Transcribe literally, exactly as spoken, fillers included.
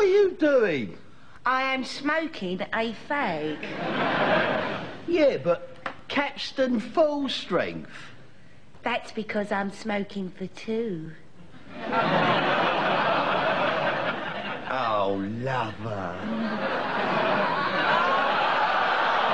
are you doing? I am smoking a fag. Yeah, but Capstan full strength. That's because I'm smoking for two. Oh, lover.